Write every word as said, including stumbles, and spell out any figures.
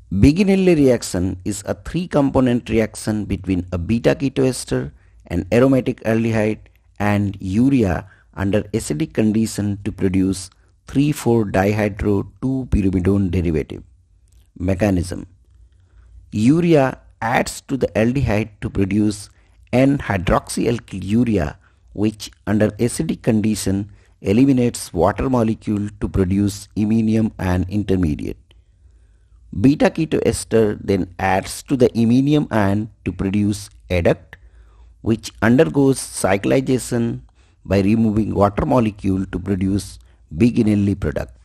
Biginelli reaction is a three-component reaction between a beta-keto-ester, an aromatic aldehyde, and urea under acidic condition to produce three four dihydro two pyrimidine derivative. Mechanism: urea adds to the aldehyde to produce N-hydroxyalkyl urea, which under acidic condition eliminates water molecule to produce iminium and intermediate. Beta-keto-ester then adds to the iminium ion to produce adduct, which undergoes cyclization by removing water molecule to produce Biginelli product.